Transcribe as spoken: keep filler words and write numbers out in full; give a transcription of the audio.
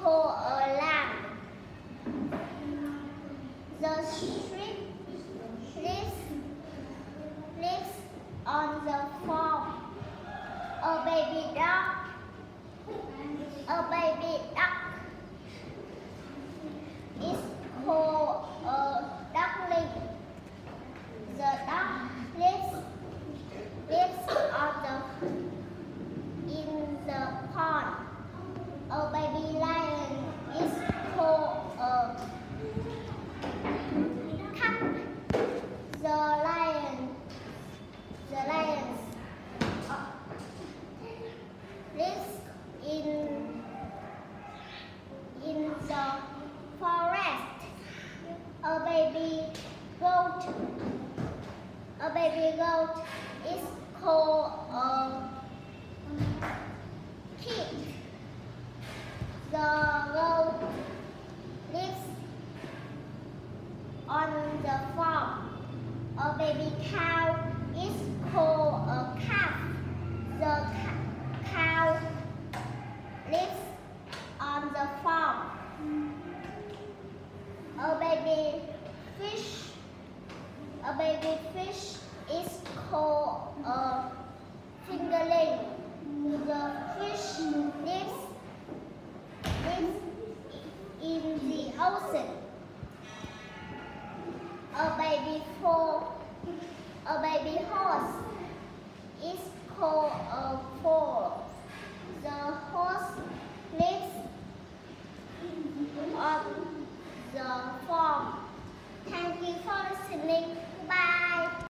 called a lamb. The sheep lives, lives on the farm. A baby dog, a baby duck is called a duckling. The duck lives, lives on the, in the pond. A baby lion is called a calf. The lion, the lions uh, lives in in the forest. A baby goat, a baby goat is called a kid. The goat lives on the farm. A baby cow is called a calf. The cow lives on the farm. A baby fish, a baby fish is called a fingerling. The fish lives, lives in the ocean. A baby foal, a baby horse is called a foal.